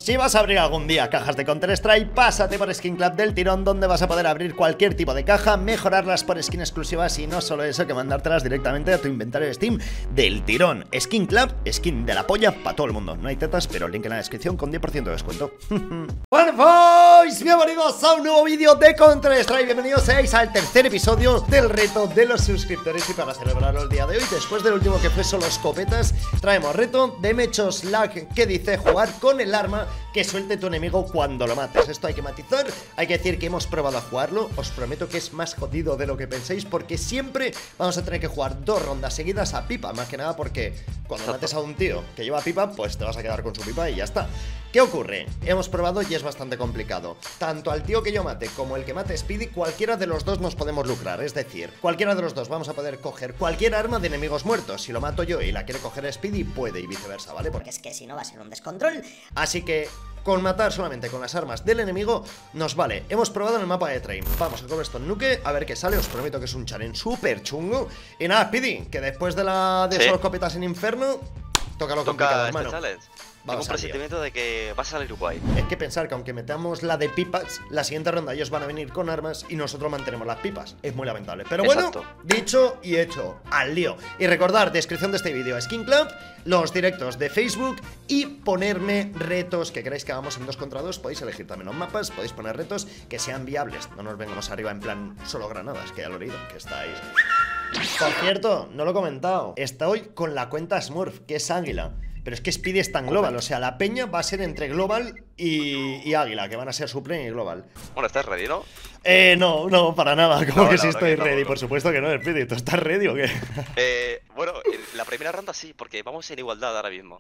Si vas a abrir algún día cajas de Counter-Strike, pásate por Skin Club del tirón, donde vas a poder abrir cualquier tipo de caja, mejorarlas por skin exclusivas y no solo eso, que mandártelas directamente a tu inventario de Steam del tirón. Skin Club, skin de la polla para todo el mundo. No hay tetas, pero link en la descripción con 10% de descuento. Bueno, boys, bienvenidos a un nuevo vídeo de Counter-Strike. Bienvenidos seáis al tercer episodio del reto de los suscriptores. Y para celebrarlo el día de hoy, después del último que fue solo escopetas, traemos reto de Mechos Lag, que dice jugar con el arma que suelte tu enemigo cuando lo mates. Esto hay que matizar, hay que decir que hemos probado a jugarlo. Os prometo que es más jodido de lo que penséis, porque siempre vamos a tener que jugar 2 rondas seguidas a pipa. Más que nada porque cuando mates a un tío que lleva pipa, pues te vas a quedar con su pipa y ya está. ¿Qué ocurre? Hemos probado y es bastante complicado. Tanto al tío que yo mate como el que mate Speedy, cualquiera de los dos nos podemos lucrar. Es decir, cualquiera de los dos vamos a poder coger cualquier arma de enemigos muertos. Si lo mato yo y la quiere coger Speedy, puede, y viceversa, ¿vale? Porque es que si no va a ser un descontrol. Así que con matar solamente con las armas del enemigo nos vale. Hemos probado en el mapa de Train. Vamos a Cobblestone Nuke, a ver qué sale. Os prometo que es un challenge súper chungo. Y nada, Speedy, que después de solo escopetas en Inferno, toca lo complicado, hermano. Tengo un presentimiento de que va a salir guay. Hay que pensar que aunque metamos la de pipas, la siguiente ronda ellos van a venir con armas y nosotros mantenemos las pipas. Es muy lamentable. Pero bueno, dicho y hecho, al lío. Y recordar, descripción de este vídeo, Skin Club, los directos de Facebook y ponerme retos que queráis que hagamos en 2 contra 2. Podéis elegir también los mapas, podéis poner retos que sean viables. No nos vengamos arriba en plan solo granadas, que ya lo he leído, que estáis... Por cierto, no lo he comentado, estoy con la cuenta Smurf, que es Águila. Pero es que Speedy está en Global, o sea, la peña va a ser entre Global y Águila, que van a ser Supreme y Global. Bueno, ¿estás ready, no? No, para nada, como que sí estoy ready, por supuesto que no, Speedy, ¿tú estás ready o qué? Bueno, la primera ronda sí, porque vamos en igualdad ahora mismo.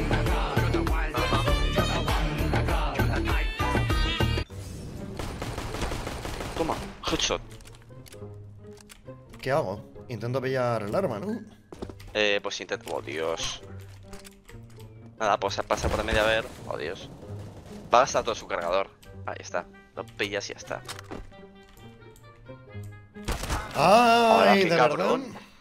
Toma, headshot. ¿Qué hago? Intento pillar el arma, ¿no? Pues intento... Oh, Dios. Nada, pues pasa por medio a ver. Oh, Dios. Va a gastar todo su cargador. Ahí está. Lo pillas y ya está. ¡Ay, de verdad!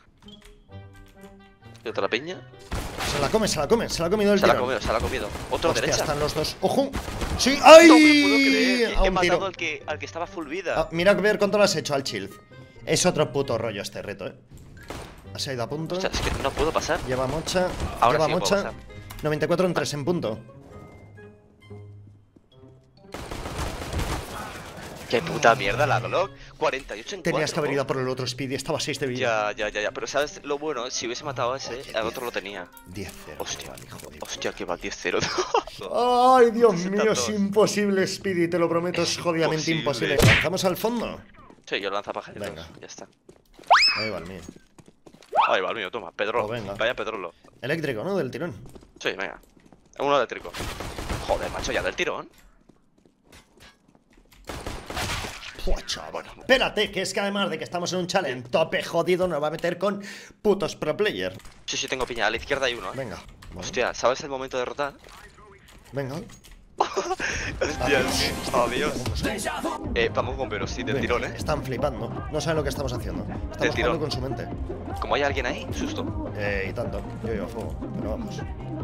¿Y otra piña? Se la come, se la ha comido el tirón. Se la ha comido. Otro derecha. Están los dos. ¡Ojo! ¡Sí! ¡Ay! No me puedo creer. He matado al que estaba full vida. Mira a ver cuánto lo has hecho al Shield. Es otro puto rollo este reto, ¿eh? Has ido a punto. O sea, es que no puedo pasar. Lleva mocha. Ahora lleva sí mocha. 94 en 3 en punto. Qué puta mierda la Glock. 48 en 4. Tenías que haber ido por el otro Speedy. Estaba 6 de vida. Ya. Pero ¿sabes lo bueno? Si hubiese matado a ese, al otro lo tenía. 10-0. Hostia, que va 10-0. Ay, Dios mío, es imposible, Speedy. Te lo prometo, es jodidamente imposible. ¿Lanzamos al fondo? Sí, yo lanzo pajaritos. Venga. Ya está. Ahí va el mío. Ahí va el mío, toma. Pedro. Venga. Vaya Pedrolo. Eléctrico, ¿no? Del tirón. Sí, venga. Uno eléctrico. Joder, macho, ya del tirón. Bueno, espérate, que es que además de que estamos en un challenge tope jodido, nos va a meter con putos pro player. Sí, tengo piña. A la izquierda hay uno. Venga. Bueno. Hostia, ¿sabes el momento de rotar? Venga. Hostia, adiós. Vamos bomberos, sí, del tirón, Están flipando. No saben lo que estamos haciendo. Estamos jugando con su mente. Como hay alguien ahí, susto. Y tanto. Yo llevo fuego, pero vamos.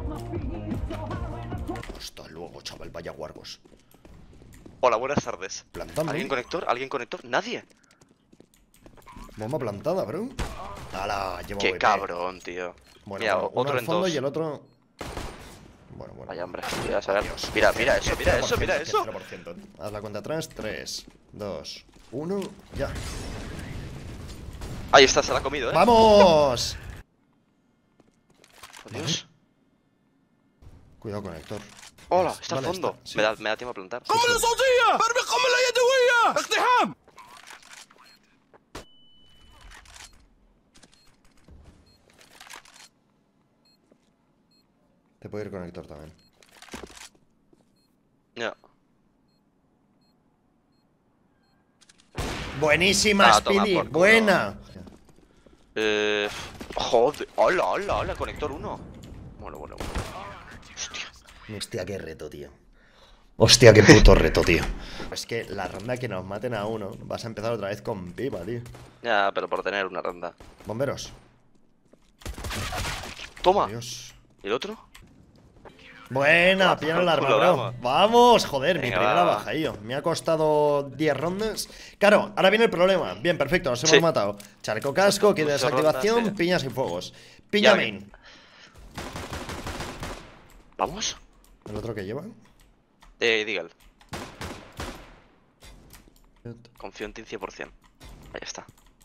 Hasta luego, chaval, vaya guargos. Hola, buenas tardes. Plantando. ¿Alguien conector? ¿Alguien conector? Nadie. Bomba plantada, bro. ¡Hala! Llevo Qué VP. cabrón, tío. Bueno, mira, uno otro al en fondo 2. y el otro... Bueno. Vaya, hombre. Mira eso, mira eso. 0%. Haz la cuenta atrás. 3, 2, 1, ya. Ahí está, se la ha comido, ¡Vamos! Oh, Dios. Cuidado con Héctor. Hola, está al fondo. Sí. Me da tiempo a plantar. Te puedo ir con Héctor también. Ya. Buenísima, Speedy. Buena. Joder. Hola, conector 1. Bueno. Hostia, qué reto, tío. Hostia, qué puto reto, tío. Es que la ronda que nos maten a uno, vas a empezar otra vez con pipa, tío. Ya, pero por tener una ronda. Bomberos. Toma. Adiós. ¿Y el otro? Buena, Toma, pilla el arma, culo, bro. vamos. Vamos, joder, mi Venga, primera va. baja, yo. Me ha costado 10 rondas. Claro, ahora viene el problema. Bien, perfecto, nos hemos Sí. matado. Chaleco casco, kit de Muchas desactivación, rondas, sí. piñas y fuegos. Piña Ya main. ¿Vamos? ¿El otro que lleva? Deagle. Confío en ti 100%. Ahí está.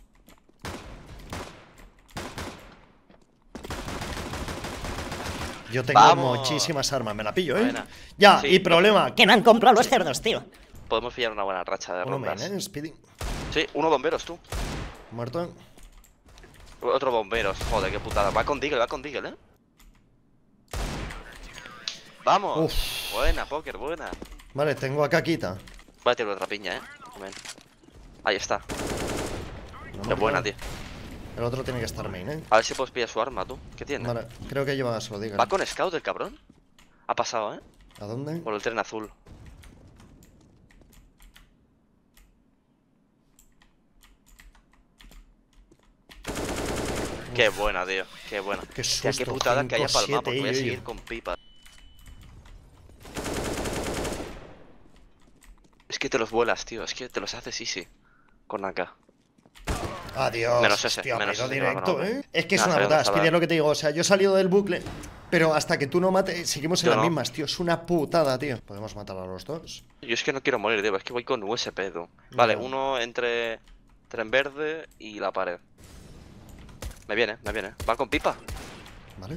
Yo tengo ¡Vamos! muchísimas armas, me la pillo, ¿eh? Buena. Ya, Sí. y problema. Que no han comprado los cerdos, tío. Podemos pillar una buena racha de Uno main, rondas. Speedy. Sí, uno bomberos, tú. Muerto. Otro bomberos. Joder, qué putada. Va con Deagle, ¿eh? ¡Vamos! Uf. Buena, póker, buena. Vale, tengo acá quita. Voy a tirar otra piña, Ven. Ahí está. No Qué me buena, creo. tío. El otro tiene que estar main, ¿eh? A ver si puedes pillar su arma, tú. ¿Qué tiene? Vale, creo que lleva solo, diga. Va con Scout el cabrón. Ha pasado, ¿A dónde? Por el tren azul. Qué buena, tío. Qué buena. Qué Hostia, qué susto, putada que haya 5-7, palmado, porque voy a yo. seguir con pipa. Es que te los vuelas, tío. Es que te los haces easy. Con AK. Adiós. Menos ese, Hostia, menos pero ese, directo, no, no. ¿eh? Es que es No, una sabía putada, dónde Speedy, estaba. es lo que te digo. O sea, yo he salido del bucle, pero hasta que tú no mates, seguimos en Yo las no. mismas, tío. Es una putada, tío. Podemos matar a los dos. Yo es que no quiero morir, tío. Es que voy con USP, tú. Vale, Ya. uno entre tren verde y la pared. Me viene. ¿Va con pipa? ¿Vale?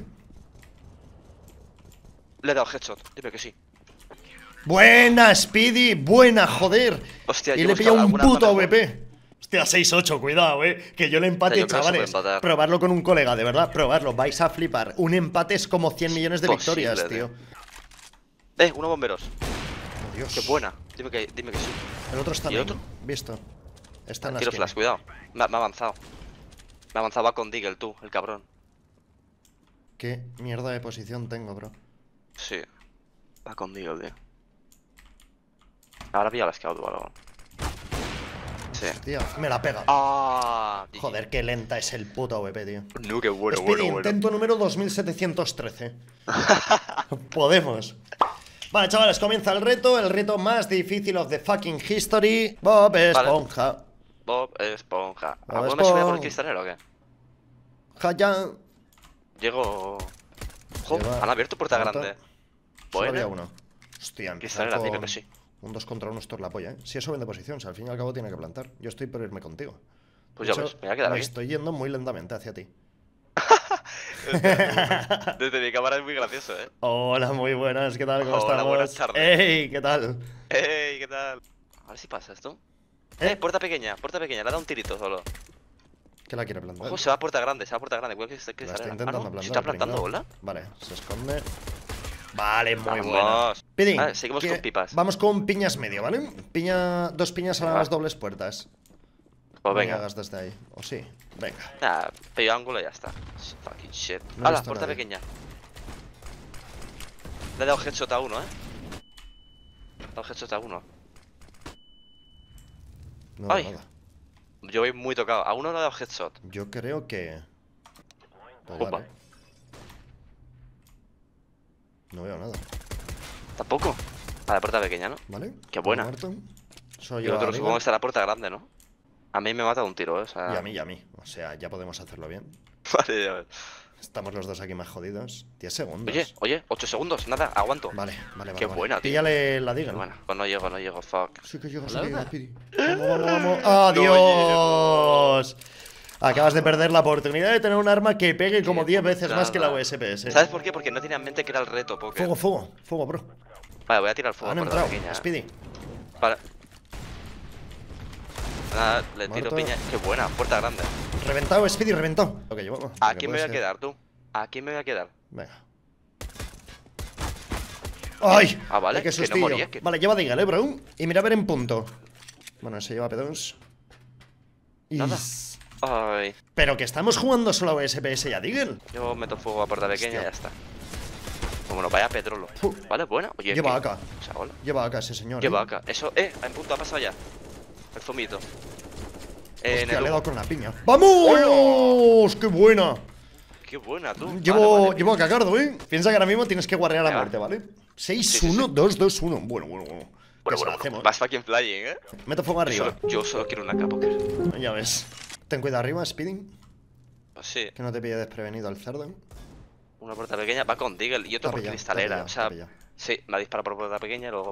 Le he dado headshot. Dime que sí. Buena, Speedy. Buena, joder. Hostia, Y yo le he buscaba pillado un alguna puto arma mejor. AWP. Hostia, 6-8, cuidado, que yo le empate, Yo creo que se chavales. puede empatar. Probarlo con un colega, de verdad, probarlo. Vais a flipar. Un empate es como 100 millones de Posible, victorias, tío. tío. Uno bomberos. Oh, Dios. Qué buena. Dime que sí. El otro está ¿Y el main. otro? Visto. Está en la Tiro esquina. flash, cuidado. Me ha avanzado. Me ha avanzado, va con Deagle, tú, el cabrón. ¿Qué mierda de posición tengo, bro? Sí. Va con Deagle, tío. Ahora pilla la scout o algo. Sí. Tío, me la pega. ¡Ah! Joder, qué lenta es el puto AWP, tío. No, qué bueno, Speedy, intento número 2713. Podemos. Vale, chavales, comienza el reto más difícil of the fucking history. Bob Esponja. Bob Esponja. Bob ¿Alguno me subía por Esponja. el cristalero o qué? Jaya. Llego. Jo, Lleva- han abierto puerta ¿Cuánto? grande. Solo había Bueno. uno. Hostia, empezar Cristalera, dime con que sí. un 2 contra 1 esto es la polla, ¿eh? Si eso vende posición, si al fin y al cabo tiene que plantar. Yo estoy por irme contigo. Pues De ya hecho, ves, me voy a quedar me aquí. estoy yendo muy lentamente hacia ti. Desde mi cámara es muy gracioso, Hola, muy buenas, ¿qué tal? ¿Cómo Hola, estamos? buenas tardes. ¡Ey! ¿Qué tal? ¡Ey! ¿Qué tal? A ver si pasa esto. Puerta pequeña, le ha dado un tirito solo. ¿Qué la quiere plantar? Ojo, se va a puerta grande, Cuidado que La sale. está intentando plantar. Se está el plantando, pringao. ¿hola? Vale, se esconde. Vale, muy buena. Vamos. Pidi, Vale, seguimos ¿qué? con pipas. Vamos con piñas medio, ¿vale? Dos piñas a Venga. las dobles puertas. Pues No me venga. hagas desde ahí. O sí. Venga. Nah, pillo ángulo y ya está. Fucking shit. No he ¡Hala! visto Puerta nadie. pequeña. Le he dado headshot a uno, Le he dado headshot a uno. No veo Ay. nada. Yo voy muy tocado. A uno le he dado headshot. Yo creo que. Pues Opa. vale. No veo nada. Tampoco. A la puerta pequeña, ¿no? ¿Vale? Qué buena. Muerto. Eso Y el lleva otro arriba. supongo que está a la puerta grande, ¿no? A mí me mata de un tiro, O sea. Y a mí, y a mí. O sea, ya podemos hacerlo bien. Vale, ya ves. Estamos los dos aquí más jodidos. 10 segundos. Oye, 8 segundos, nada, aguanto. Vale. Qué buena, tío. Píllale la diga. Qué buena. Pues no llego, fuck. Sí que llega, Hola. Pidi. Vamos. ¡Adiós! Acabas de perder la oportunidad de tener un arma que pegue como 10 veces más que la USPS. ¿Sabes por qué? Porque no tenía en mente que era el reto, porque. Fuego, bro. Vale, voy a tirar fuego Han por la entrado. pequeña. Speedy. Vale. Nada, le tiro Muerto. piña. Qué buena, puerta grande. Reventado, Speedy, reventado. Lo que llevamos. Aquí me voy a quedar, tú. Aquí me voy a quedar. Venga. ¡Ay! Ah, vale, Qué que no sustillo. moría, que- Vale, lleva Deagle, bro. Y mira a ver en punto. Bueno, ese lleva P2. Nada. Ay. Pero que estamos jugando solo a USPS y a Deagle. Yo meto fuego a puerta pequeña y Hostia. ya está. Bueno, vaya petrolo. Vale, buena. Oye, Lleva ¿qué? AK. O sea, hola. Lleva acá ese señor. Lleva acá. Eso, en punto, ha pasado ya. El zumito. En Hostia, el le he humo. dado con la piña. ¡Vamos! ¡Qué buena! qué buena, tú. Llevo a Cacardo, ¿eh? Piensa que ahora mismo tienes que guarrear a Venga. muerte, ¿vale? 6-1, Sí. 2-2-1. Bueno. ¿Qué se la Bueno, hacemos? vas fucking flying, Meto fuego arriba. Yo solo quiero una K-Poker. Ya ves. Ten cuidado arriba, Speeding. Pues sí, Que no te pille desprevenido el cerdo. una puerta pequeña va con Deagle y otro por Está pillado, cristalera. está O sea, pillado. sí, me ha disparado por puerta pequeña y luego.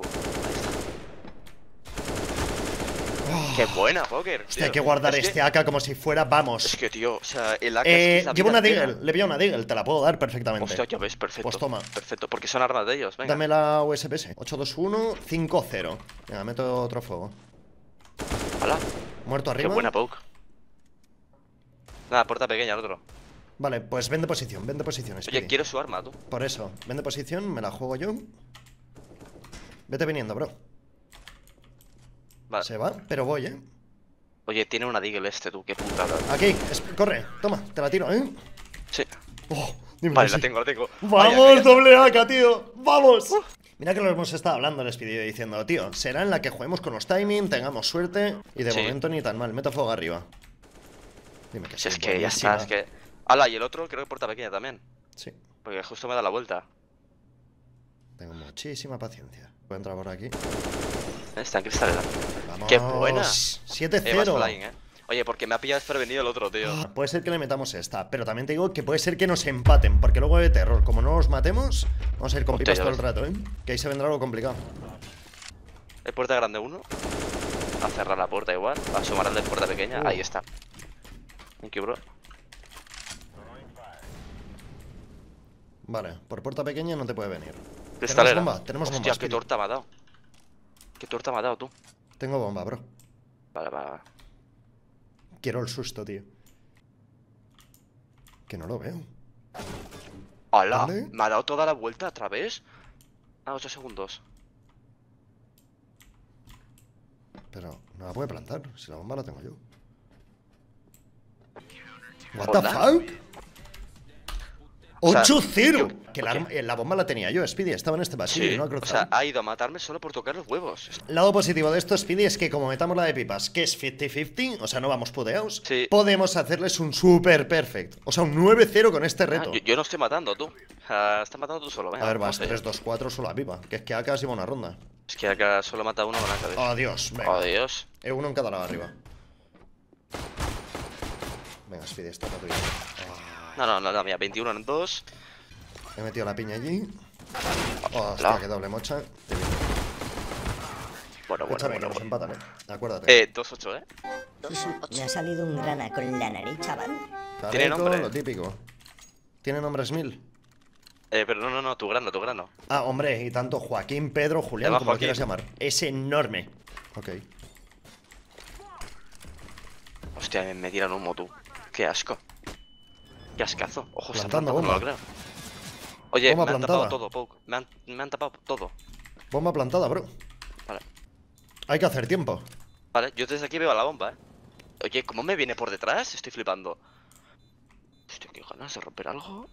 Qué buena, Poker. Hostia, hay que guardar este AK como si fuera, vamos. Es que, tío, o sea, el AK es la Llevo vida una entera. Deagle, le veo una Deagle, te la puedo dar perfectamente. Hostia, ya ves, perfecto. Pues toma. Perfecto, porque son armas de ellos, venga. Dame la USPS. 821 50. Venga, meto otro fuego. Hala, Muerto qué arriba. buena poke. Nada, puerta pequeña, el otro. Vale, pues vende posición, Oye, Speedy. quiero su arma, tú. Por eso, vende posición, me la juego yo. Vete viniendo, bro. Vale. Se va, pero voy, ¿eh? Oye, tiene una Deagle este, tú, qué putada. Aquí, corre, toma, te la tiro, ¿eh? Sí. Oh, dime Vale, que la sí. tengo, la tengo. ¡Vamos, Vaya, doble AK, tío! ¡Vamos! Mira que lo hemos estado hablando en este vídeo diciendo, tío, será en la que juguemos con los timing, tengamos suerte. Y de Sí. momento ni tan mal, meto fuego arriba. Dime que Si sí, es que ya buenísima. está, es que. Hala, y el otro creo que puerta pequeña también. Sí, Porque justo me da la vuelta. tengo muchísima paciencia. Voy a entrar por aquí. Está en cristalera. ¡Vamos! ¡Qué buena! 7-0. Vas flying, Oye, porque me ha pillado desprevenido el otro, tío. Ah, puede ser que le metamos esta, pero también te digo que puede ser que nos empaten, porque luego de terror, como no nos matemos, vamos a ir con Hostia, pipas ya todo el ves. rato, ¿eh? Que ahí se vendrá algo complicado. Hay puerta grande uno. A cerrar la puerta igual. A sumar al de puerta pequeña. Ahí está. Thank you, bro. Vale, por puerta pequeña no te puede venir. Cristalera. Tenemos bomba. Hostia, qué Speedy. torta me ha dado. Qué torta me ha dado tú. Tengo bomba, bro. Vale, vale. Quiero el susto, tío. Que no lo veo. ¡Hala! ¿Dónde? ¿Me ha dado toda la vuelta otra vez? Ah, 8 segundos. Pero no la puede plantar, si la bomba la tengo yo. What Hola. the fuck? O sea, 8-0. Que oye. la bomba la tenía yo, Speedy, estaba en este pasillo y Sí, no ha o cruzado. sea, ha ido a matarme solo por tocar los huevos. Lado positivo de esto, Speedy, es que como metamos la de pipas, que es 50-50, o sea, no vamos puteados, Sí. podemos hacerles un super perfect. O sea, un 9-0 con este Ah, reto. yo no estoy matando, tú. O sea, estás matando tú solo, venga. A ver, vas, vamos allá. 3-2-4 solo a pipa. Que es que acá se va una ronda. Es que acá solo mata uno con la cabeza. Adiós, venga. Adiós. Uno en cada lado arriba. Venga, Speedy, esto para tuyo. No, mira, 21 en 2. He metido la piña allí. Hostia, Hola. qué doble mocha. Bueno. Escúchame, que nos empatan, acuérdate. 2-8, Me ha salido un grana con la nariz, chaval. tiene Careco, nombre. lo típico. ¿Tiene nombres 1000? Pero no, tu grano. Ah, hombre, y tanto Joaquín, Pedro, Julián, Llama como lo Joaquín. quieras llamar. Es enorme. Ok. Hostia, me tiran humo, tú. Qué asco. Qué ascazo. Ojo, se han Plantando plantado, no lo bomba. creo. Oye, Bomba me han plantada. tapado todo, Poke. Me han tapado todo. Bomba plantada, bro. Vale. Hay que hacer tiempo. Vale, yo desde aquí veo la bomba, Oye, ¿cómo me viene por detrás? Estoy flipando. Hostia, qué ganas de romper algo.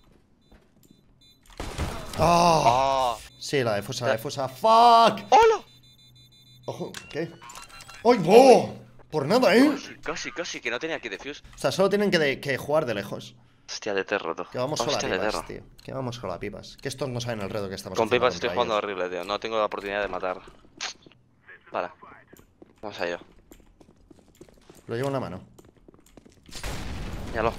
¡Ah! ¡Ah! Sí, la de fusa. ¡Fuck! ¡Hola! Ojo, ¿qué? ¡Ay, wow! Por nada, ¿eh? Casi, que no tenía aquí defuse. O sea, solo tienen que jugar de lejos. Hostia, de terror, tú. Que vamos con las Hostia, de pipas, terror. tío. Que vamos con las pipas. Que estos no saben el reto que estamos Con haciendo pipas estoy contra jugando ellos. horrible, tío. No tengo la oportunidad de matar. Vale. Vamos a ello. Lo llevo en la mano. Míralo.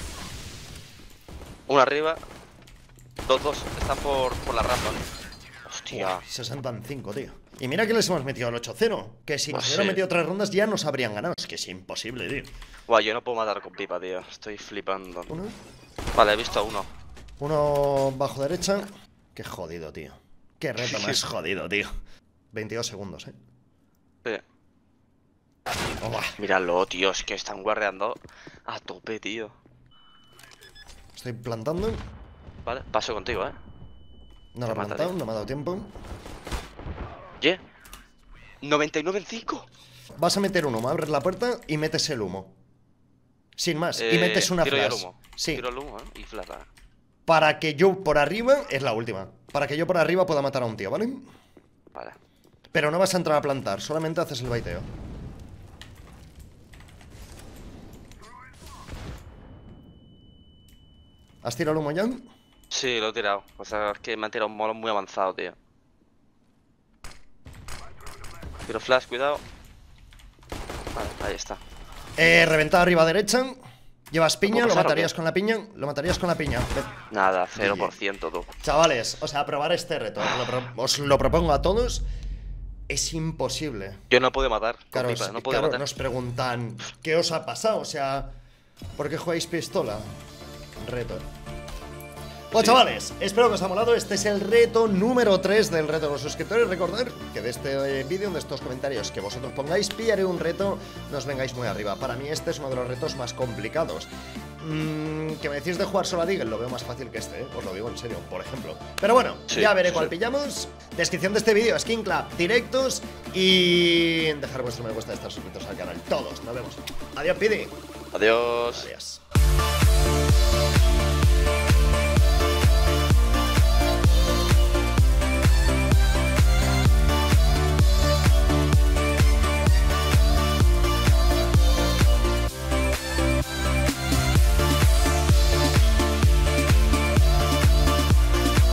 Uno arriba. Dos. Están por la razón. Hostia. Uy, 65, tío. Y mira que les hemos metido al 8-0. Que si nos Pues hubieran sí. metido 3 rondas ya nos habrían ganado. Es que es imposible, tío. Guau, yo no puedo matar con pipa, tío. Estoy flipando. Uno. Vale, he visto a uno. Uno bajo derecha. Qué jodido, tío. Qué reto más jodido, tío. 22 segundos, Sí. Oh, buah. Míralo, tío. Es que están guarreando a tope, tío. Estoy plantando. Vale, paso contigo, No lo he Te mata, plantado, tío. no me ha dado tiempo. ¿Qué? 99 en 5. Vas a meter un humo, abres la puerta y metes el humo. Sin más. Y metes una tiro yo el flash. humo. Sí. Tiro el humo, y flata. Para que yo por arriba, es la última. Para que yo por arriba pueda matar a un tío, ¿vale? Vale. Pero no vas a entrar a plantar, solamente haces el baiteo. ¿Has tirado el humo ya? Sí, lo he tirado. O sea, es que me han tirado un molón muy avanzado, tío. Tiro flash, cuidado. Vale, ahí está. Reventado arriba a derecha. ¿Llevas piña? ¿Lo pasar o matarías qué? con la piña? Lo matarías con la piña. Nada, 0%, tú. Chavales, o sea, probar este reto. Os lo propongo a todos. Es imposible. Yo no puedo matar. Con Claro, pipa, no puedo claro, matar. nos preguntan ¿qué os ha pasado? O sea, ¿por qué jugáis pistola? Reto. Bueno, Sí. chavales, espero que os haya molado. Este es el reto número 3 del reto de los suscriptores. Recordad que de este vídeo, de estos comentarios que vosotros pongáis, pillaré un reto, no os vengáis muy arriba. Para mí este es uno de los retos más complicados. Que me decís de jugar solo a Deagle, lo veo más fácil que este, os lo digo en serio, por ejemplo. Pero bueno, Sí, ya veré sí. cuál pillamos. Descripción de este vídeo, Skin Club, directos y dejar vuestro me gusta y estar suscritos al canal. Todos, nos vemos. Adiós, Pidi. Adiós. Adiós.